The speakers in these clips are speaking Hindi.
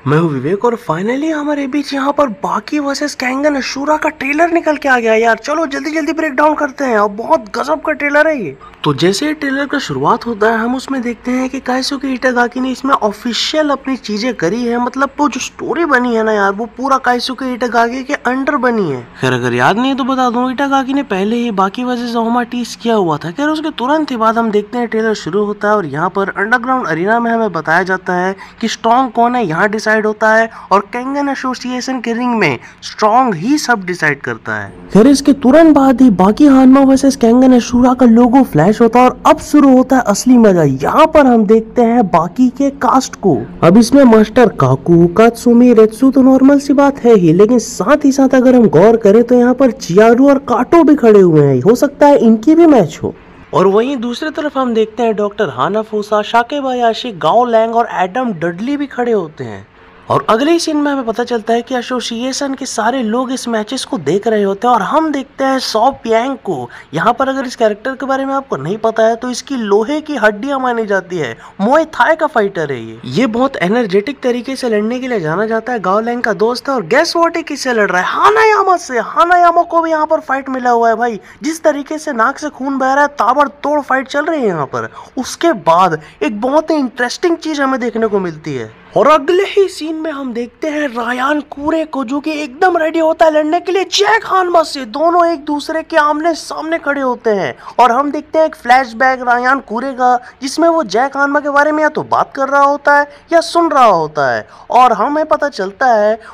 मैं हूँ विवेक और फाइनली हमारे बीच यहाँ पर बाकी वर्सेस कैंगन अशूरा का ट्रेलर निकल के आ गया यार। चलो जल्दी जल्दी ब्रेक डाउन करते हैं और बहुत गजब का ट्रेलर है ये। तो जैसे ही ट्रेलर का शुरुआत होता है हम उसमें देखते हैं कि काइसुके इटागाकी ने इसमें ऑफिशियल अपनी चीजें करी है। मतलब वो जो स्टोरी बनी है ना यार, वो पूरा काइसुके इटागाकी के अंडर बनी है। खैर अगर याद नहीं है तो बता दूं, इटागाकी ने पहले ही बाकी वर्सेस ओमा टीज किया हुआ था। खैर उसके तुरंत ही बाद हम देखते हैं ट्रेलर शुरू होता है और यहाँ पर अंडरग्राउंड अरीना में हमें बताया जाता है कि स्ट्रॉन्ग कौन है यहाँ डिसाइड होता है और कैंगन एसोसिएशन के रिंग में स्ट्रॉन्ग ही सब डिसाइड करता है। फिर इसके तुरंत बाद ही बाकी हानमा वर्सेस कैंगन अशूरा का लोगो फ्लैश होता है और अब शुरू होता है असली मजा। यहाँ पर हम देखते हैं बाकी के कास्ट को। अब इसमें मास्टर काकू, कात्सुमी, रेत्सु तो नॉर्मल सी बात है ही, लेकिन साथ ही साथ अगर हम गौर करें तो यहाँ पर चियारू और काटो भी खड़े हुए हैं। हो सकता है इनकी भी मैच हो। और वहीं दूसरी तरफ हम देखते हैं डॉक्टर हानाफूसा, शाकेबायाशी, गाओ लैंग और एडम डडली भी खड़े होते हैं। और अगले ही सीन में हमें पता चलता है कि एसोसिएशन के सारे लोग इस मैचेस को देख रहे होते हैं और हम देखते हैं सॉ प्यांग को। यहाँ पर अगर इस कैरेक्टर के बारे में आपको नहीं पता है तो इसकी लोहे की हड्डियां मानी जाती है। मुए थाई का फाइटर है ये बहुत एनर्जेटिक तरीके से लड़ने के लिए जाना जाता है। गाओ लैंग का दोस्त है और गेस व्हाट ही किससे लड़ रहा है, हानायामा से। हानायामा को भी यहाँ पर फाइट मिला हुआ है भाई। जिस तरीके से नाक से खून बह रहा है, ताबड़तोड़ फाइट चल रही है यहाँ पर। उसके बाद एक बहुत ही इंटरेस्टिंग चीज हमें देखने को मिलती है और अगले ही सीन में हम देखते हैं रायान कूरे को, जो कि एकदम रेडी होता है लड़ने के लिए जैक हानमा से। दोनों एक दूसरे के आमने सामने खड़े होते हैं और हम देखते हैं एक फ्लैशबैक रायान कूरे का, जिसमें वो जैक हानमा के बारे में या तो बात कर रहा होता है या सुन रहा होता है। और हमें पता चलता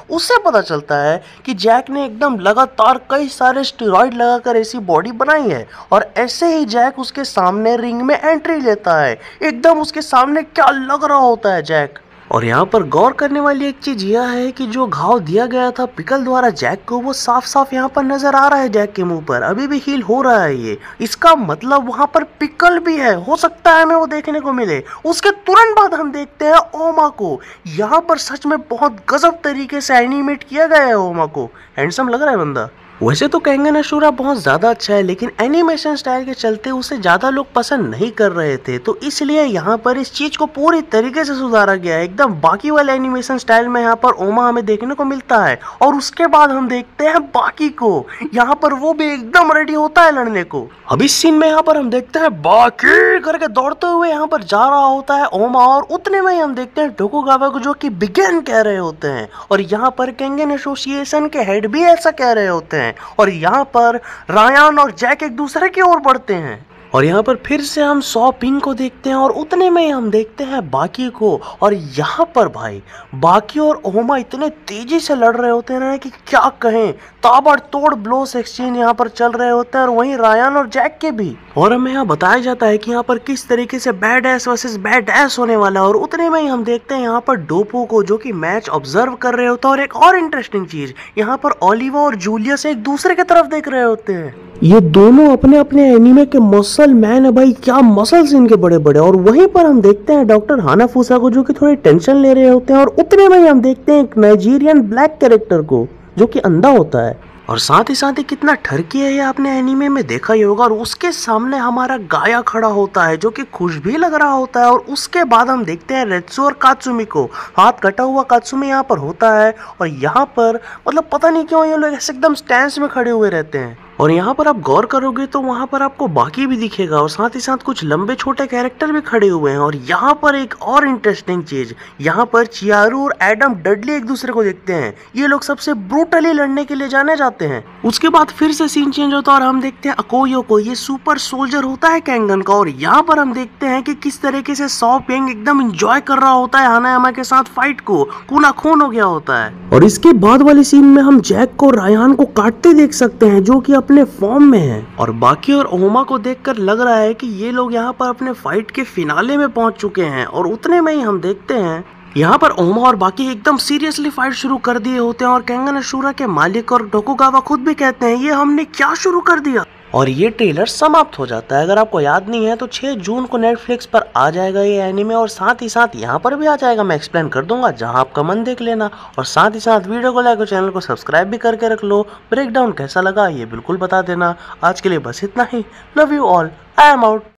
है कि जैक ने एकदम लगातार कई सारे स्टेरॉइड लगाकर ऐसी बॉडी बनाई है और ऐसे ही जैक उसके सामने रिंग में एंट्री लेता है। एकदम उसके सामने क्या लग रहा होता है जैक। और यहाँ पर गौर करने वाली एक चीज यह है कि जो घाव दिया गया था पिकल द्वारा जैक को, वो साफ साफ यहाँ पर नजर आ रहा है जैक के मुंह पर। अभी भी हील हो रहा है ये। इसका मतलब वहां पर पिकल भी है। हो सकता है हमें वो देखने को मिले। उसके तुरंत बाद हम देखते हैं ओमा को। यहाँ पर सच में बहुत गजब तरीके से एनिमेट किया गया है ओमा को। हैंडसम लग रहा है बंदा। वैसे तो कैंगन अशूरा बहुत ज्यादा अच्छा है, लेकिन एनिमेशन स्टाइल के चलते उसे ज्यादा लोग पसंद नहीं कर रहे थे, तो इसलिए यहाँ पर इस चीज को पूरी तरीके से सुधारा गया है। एकदम बाकी वाले एनिमेशन स्टाइल में यहाँ पर ओमा हमें देखने को मिलता है। और उसके बाद हम देखते हैं बाकी को। यहाँ पर वो भी एकदम रेडी होता है लड़ने को। अब इस सीन में यहाँ पर हम देखते हैं बाकी करके दौड़ते हुए यहाँ पर जा रहा होता है ओमा, और उतने में ही हम देखते हैं टोकुगावा को, जो कि बिगिन कह रहे होते हैं। और यहाँ पर कैंगन एसोसिएशन के हेड भी ऐसा कह रहे होते हैं। और यहाँ पर रायान और जैक एक दूसरे की ओर बढ़ते हैं। और यहाँ पर फिर से हम सॉ पिंग को देखते हैं और उतने में ही हम देखते हैं बाकी को। और यहाँ पर भाई बाकी और ओमा इतने तेजी से लड़ रहे होते हैं ना कि क्या कहें। ताबड़तोड़ ब्लोस एक्सचेंज यहाँ पर चल रहे होते हैं और वहीं रायान और जैक के भी। और हमें यहाँ बताया जाता है कि यहाँ पर किस तरीके से badass versus badass होने वाला है। और उतने में ही हम देखते हैं यहाँ पर डोपो को, जो कि मैच ऑब्जर्व कर रहे होता है। और एक और इंटरेस्टिंग चीज, यहाँ पर ओलिवा और जूलियस एक दूसरे की तरफ देख रहे होते हैं। ये दोनों अपने अपने एनीमे के मसल मैन है भाई। क्या मसल्स इनके बड़े बड़े। और वहीं पर हम देखते हैं डॉक्टर हानाफूसा को, जो कि थोड़ी टेंशन ले रहे होते हैं। और उतने में ही हम देखते हैं एक नाइजीरियन ब्लैक कैरेक्टर को, जो कि अंधा होता है। और साथ ही कितना ठरकी है ये आपने एनीमे में देखा ही होगा। और उसके सामने हमारा गाया खड़ा होता है, जो कि खुश भी लग रहा होता है। और उसके बाद हम देखते हैं रेत्सु और कात्सुमी को। हाथ कटा हुआ कात्सुमी यहाँ पर होता है और यहाँ पर मतलब पता नहीं क्यों ये लोग ऐसे एकदम स्टैंस में खड़े हुए रहते हैं। और यहाँ पर आप गौर करोगे तो वहाँ पर आपको बाकी भी दिखेगा और साथ ही साथ कुछ लंबे छोटे कैरेक्टर भी खड़े हुए हैं। और यहाँ पर एक और इंटरेस्टिंग चीज, यहाँ पर चियारू और एडम डडली एक दूसरे को देखते हैं। ये लोग सबसे ब्रूटली लड़ने के लिए जाने जाते हैं। उसके बाद फिर से सीन चेंज होता है और हम देखते हैं अकोयो को। ये सुपर सोल्जर होता है कैंगन का। और यहाँ पर हम देखते हैं कि किस तरीके से सॉ पिंग एकदम एंजॉय कर रहा होता है हानायामा के साथ फाइट को। खूना खून हो गया होता है। और इसके बाद वाले सीन में हम जैक को रायान को काटते देख सकते हैं, जो कि अपने फॉर्म में है। और बाकी और ओमा को देखकर लग रहा है कि ये लोग यहाँ पर अपने फाइट के फिनाले में पहुंच चुके हैं। और उतने में ही हम देखते हैं यहाँ पर ओमा और बाकी एकदम सीरियसली फाइट शुरू कर दिए होते हैं। और कैंगन अशूरा के मालिक और टोकुगावा खुद भी कहते हैं, ये हमने क्या शुरू कर दिया। और ये ट्रेलर समाप्त हो जाता है। अगर आपको याद नहीं है तो 6 जून को नेटफ्लिक्स पर आ जाएगा ये एनीमे। और साथ ही साथ यहाँ पर भी आ जाएगा, मैं एक्सप्लेन कर दूंगा, जहाँ आपका मन देख लेना। और साथ ही साथ वीडियो को लाइक और चैनल को सब्सक्राइब भी करके रख लो। ब्रेकडाउन कैसा लगा ये बिल्कुल बता देना। आज के लिए बस इतना ही। Love you all, I am out.